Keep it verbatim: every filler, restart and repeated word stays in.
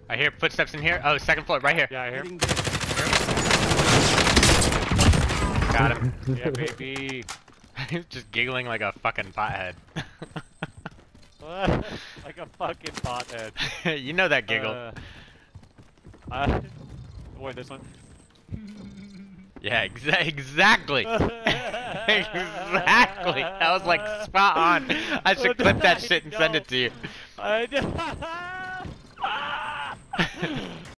I hear footsteps in here. Oh, second floor, right here. Yeah, I hear. Got him. Yeah, baby. He's just giggling like a fucking pothead. Like a fucking pothead. You know that giggle. Uh, uh, wait, this one. Yeah, exa exactly. Exactly. That was like spot on. I should clip that shit and send it to you. I